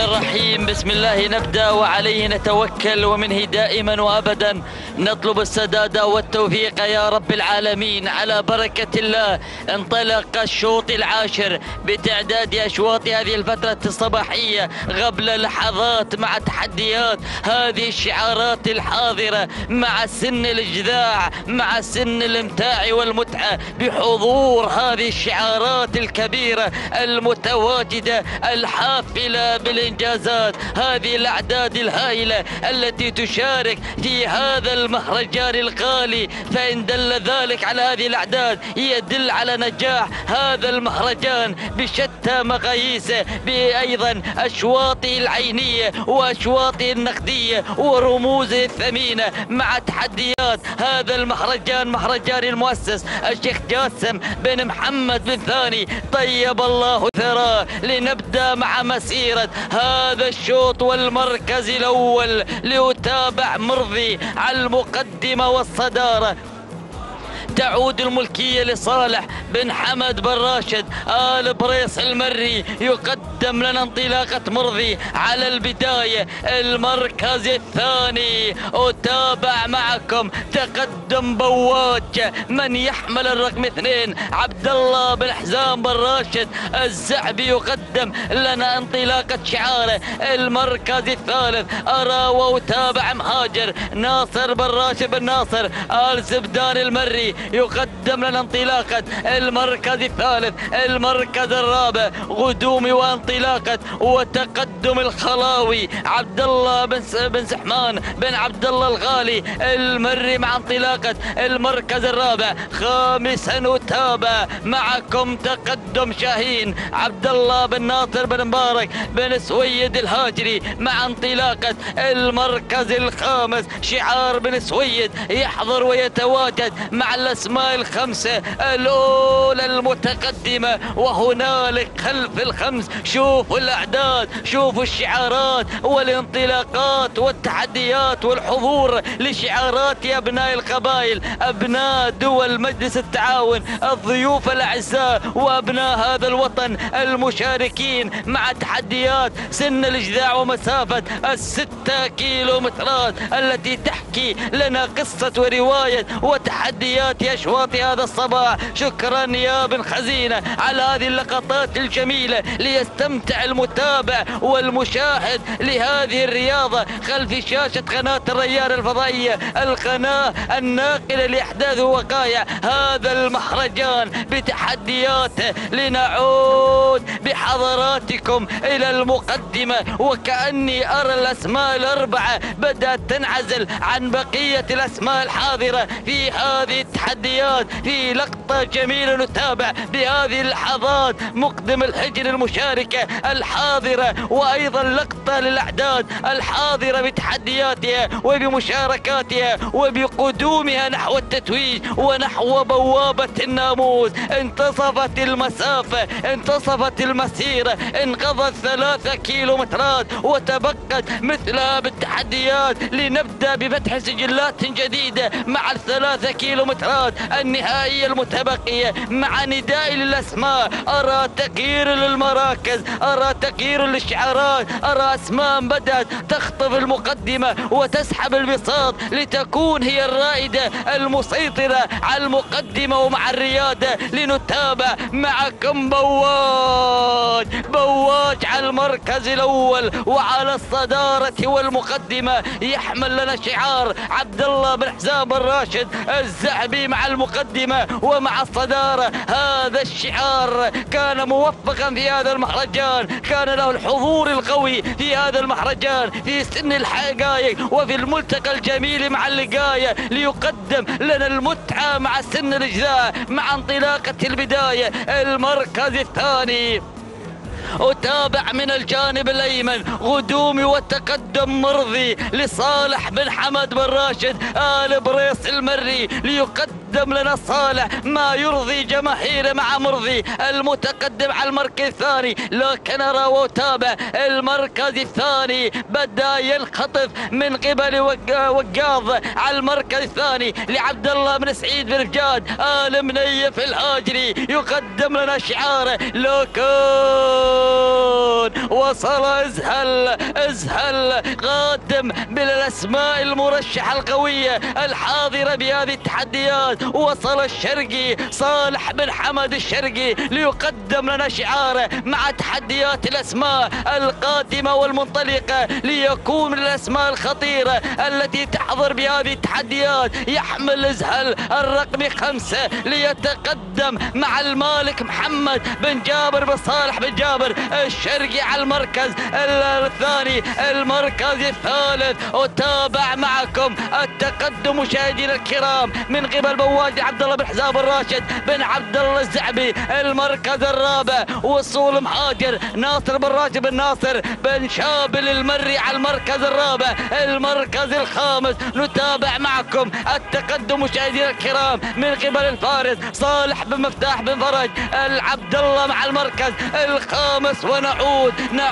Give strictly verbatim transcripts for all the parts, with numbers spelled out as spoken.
الرحيم. بسم الله نبدأ وعليه نتوكل، ومنه دائما وأبدا نطلب السداد والتوفيق يا رب العالمين. على بركة الله انطلق الشوط العاشر بتعداد أشواط هذه الفترة الصباحية قبل لحظات مع تحديات هذه الشعارات الحاضرة مع سن الإجذاع، مع سن الامتاع والمتعة بحضور هذه الشعارات الكبيرة المتواجدة الحافلة بالإنجازات، هذه الأعداد الهائلة التي تشارك في هذا المهرجان الغالي. فإن دل ذلك على هذه الأعداد يدل على نجاح هذا المهرجان بشتى مقاييسه، بأيضا أشواطه العينية وأشواطه النقدية ورموزه الثمينة مع تحديات هذا المهرجان، مهرجان المؤسس الشيخ جاسم بن محمد بن ثاني طيب الله ثراه. لنبدأ مع مسيرة هذا الشوط والمركز الأول، لأتابع مرضي على المقدمة والصدارة. تعود الملكية لصالح بن حمد بن راشد آل بريس المري، يقدم لنا انطلاقة مرضي على البداية. المركز الثاني أتابع معكم تقدم بواج من يحمل الرقم اثنين عبد الله بن حزام بن راشد الزعبي، يقدم لنا انطلاقة شعاره. المركز الثالث أرى وأتابع مهاجر ناصر بن راشد بن ناصر آل زبدان المري، يقدم لنا انطلاقة المركز الثالث. المركز الرابع غدومي وانطلاقة وتقدم الخلاوي عبد الله بن بن سحمان بن عبد الله الغالي المري مع انطلاقة المركز الرابع. خامسا أتابع معكم تقدم شاهين عبد الله بن ناصر بن مبارك بن سويد الهاجري مع انطلاقة المركز الخامس. شعار بن سويد يحضر ويتواجد مع الأسماء الخمسة الأولى المتقدمة، وهنالك خلف الخمس شوفوا الأعداد، شوفوا الشعارات والانطلاقات والتحديات والحضور لشعارات يا أبناء القبائل، أبناء دول مجلس التعاون، الضيوف الأعزاء وأبناء هذا الوطن المشاركين مع تحديات سن الإجذاع ومسافة الستة كيلومترات التي تحكي لنا قصة ورواية وتحديات أشواط هذا الصباح. شكرا يا بن خزينة على هذه اللقطات الجميلة، ليستمتع المتابع والمشاهد لهذه الرياضة خلف شاشة قناة الريان الفضائية، القناة الناقلة لأحداث ووقائع هذا المهرجان بتحدياته. لنعود بحضراتكم إلى المقدمة، وكأني أرى الأسماء الأربعة بدأت تنعزل عن بقية الأسماء الحاضرة في هذه التحديات. في لقطة جميلة نتابع بهذه اللحظات مقدم الهجن المشاركة الحاضرة، وأيضا لقطة للأعداد الحاضرة بتحدياتها وبمشاركاتها وبقدومها نحو التتويج ونحو بوابة الناموس. انتصفت المسافة، انتصفت المسيرة، انقضت ثلاثة كيلومترات وتبقت مثلها بالتحديات. لنبدأ بفتح سجلات جديدة مع الثلاثة كيلومترات النهائية المتبقية، مع نداء للأسماء. أرى تغيير للمراكز، أرى تغيير للشعارات، أرى أسماء بدأت تخطف المقدمة وتسحب البساط لتكون هي الرائدة المسيطرة على المقدمة ومع الريادة. لنتابع معكم بواج بواج على المركز الأول وعلى الصدارة والمقدمة، يحمل لنا شعار عبد الله بن حزام بن راشد الزعبي مع المقدمة ومع الصدارة. هذا الشعار كان موفقا في هذا المهرجان، كان له الحضور القوي في هذا المهرجان في سن الحقائق وفي الملتقى الجميل مع اللقاية، ليقدم لنا المتعة مع سن الإجزاء مع انطلاقة البداية. المركز الثاني أتابع من الجانب الأيمن غدومي والتقدم مرضي لصالح بن حمد بن راشد آل بريس المري، ليقدم لنا صالح ما يرضي جماهير مع مرضي المتقدم على المركز الثاني. لكن أرى وأتابع المركز الثاني بدأ ينخطف من قبل وقاض على المركز الثاني لعبد الله بن سعيد بن رجاد آل منيف الهاجري، يقدم لنا شعاره لوكون وصل ازهل ازهل قادم من الاسماء المرشحه القويه الحاضره بهذه التحديات. وصل الشرقي صالح بن حمد الشرقي ليقدم لنا شعاره مع تحديات الاسماء القادمه والمنطلقه ليكون من الاسماء الخطيره التي تحضر بهذه التحديات. يحمل ازهل الرقم خمسه ليتقدم مع المالك محمد بن جابر بن صالح بن جابر الشرقي على المركز الثاني. المركز الثالث أتابع معكم التقدم مشاهدينا الكرام من قبل بوادي عبد الله بن حزام الراشد بن عبد الله الزعبي. المركز الرابع وصول مهاجر ناصر بن راشد بن ناصر بن شابل المري على المركز الرابع. المركز الخامس نتابع معكم التقدم مشاهدينا الكرام من قبل الفارس صالح بن مفتاح بن فرج العبد الله مع المركز الخامس. ونعود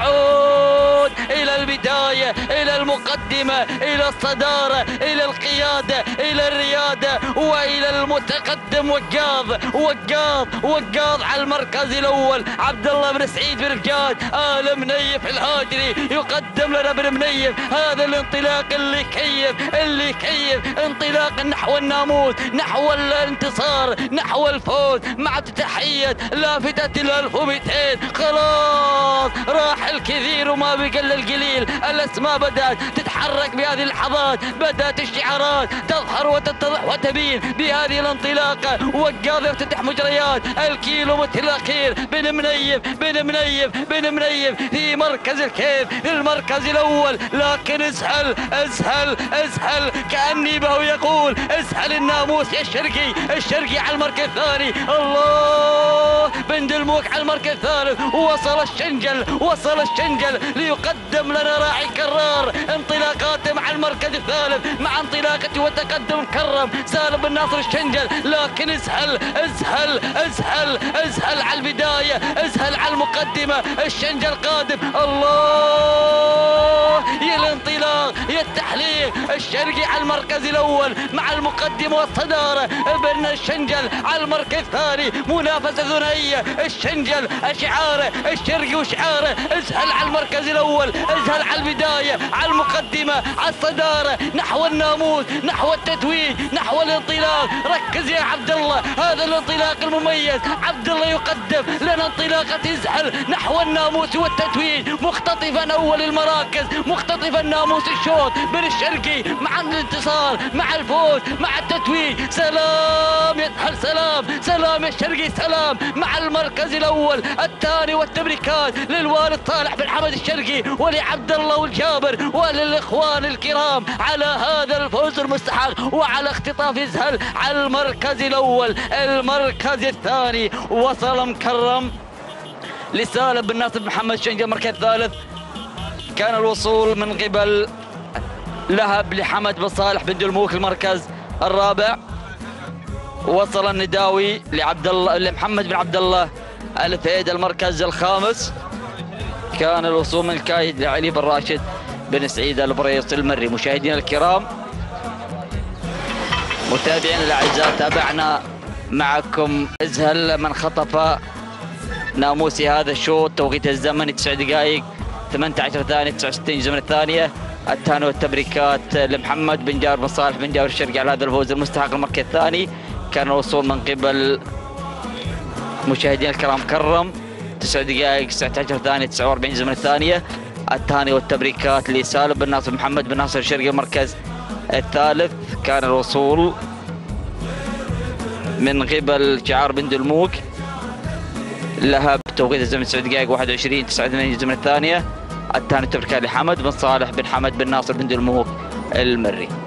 نعود الى البدايه، الى المقدمه، الى الصداره، الى القياده، الى الرياده والى المتقدم وقاض وقاض وقاض على المركز الاول عبد الله بن سعيد بن رجاد ال منيف الهاجري يقدم لنا بن منيف. هذا الانطلاق اللي كيف اللي كيف انطلاق نحو الناموس، نحو الانتصار، نحو الفوز مع تحيه لافته ال ألف ومئتين. خلاص راح الكثير وما بقى الا القليل. الاسماء بدات تتحرك بهذه اللحظات، بدات الشعارات تظهر وتتضح وتبين بهذه الانطلاقه. وقاض يفتتح مجريات الكيلو متر الاخير. بن منيف بن منيف بن منيف في مركز الكيف في المركز الاول، لكن ازهل ازهل ازهل كاني به يقول ازهل الناموس يا الشرقي. الشرقي على المركز الثاني. الله بن دلموك على المركز الثالث. وصل الشنجل وصل الشنجل ليقدم لنا راعي كرار انطلاقاته مع المركز الثالث مع انطلاقته وتقدم كرم سالم بن ناصر الشنجل. لكن ازهل ازهل ازهل ازهل على البدايه، ازهل على المقدمه. الشنجل قادم. الله يا الانطلاق يا التحليق. الشرقي على المركز الاول مع المقدمه والصداره. بن الشنجل على المركز الثاني. منافسه ثنائيه. الشنجل اشعاره الشرقي وشعاره. ازهل على المركز الاول، ازهل على البدايه، على المقدمه، على الصداره، نحو الناموس، نحو التتويج، نحو الانطلاق. ركز يا عبد الله، هذا الانطلاق المميز. عبد الله يقدم لنا انطلاقه ازهل نحو الناموس والتتويج، مختطفا اول المراكز، مختطفا ناموس الشوط. بن الشرقي مع الانتصار، مع الفوز، مع التتويج. سلام يا ازهل، سلام سلام يا الشرقي، سلام مع المركز الاول. الثاني والتبريكات للوالد صالح بن حمد الشرقي ولعبد الله والجابر وللاخوان الكرام على هذا الفوز المستحق وعلى اختطاف ازهل على المركز الاول. المركز الثاني وصل مكرم لسالم بن ناصر بن محمد الشنجل. المركز الثالث كان الوصول من قبل لهب لحمد بن صالح بن دلموك. المركز الرابع وصل النداوي لعبد الله لمحمد بن عبد الله الفهيد. المركز الخامس كان الوصول من الكايد لعلي بن راشد بن سعيد البريص المري. مشاهدينا الكرام متابعينا الاعزاء، تابعنا معكم ازهل من خطف ناموسي هذا الشوط. توقيت الزمن تسع دقائق ثمانية عشر ثانية تسعة وستين جزء من الثانية. التهاني والتبريكات لمحمد بن جابر بن صالح بن جابر الشرقي على هذا الفوز المستحق. المركز الثاني كان الوصول من قبل مشاهدينا الكرام كرم تسع دقائق تسعة عشر ثانية تسعة وأربعين جزء من الثانية. التهاني والتبريكات لسالم بن ناصر محمد بن ناصر الشرقي. المركز الثالث كان الوصول من قبل شعار بن دلموك لهب توقيت الزمن تسع دقائق واحد وعشرين تسعة وثمانين جزء من الثانية. التهاني والتبريكات لحمد بن صالح بن حمد بن ناصر بن دلموك المري.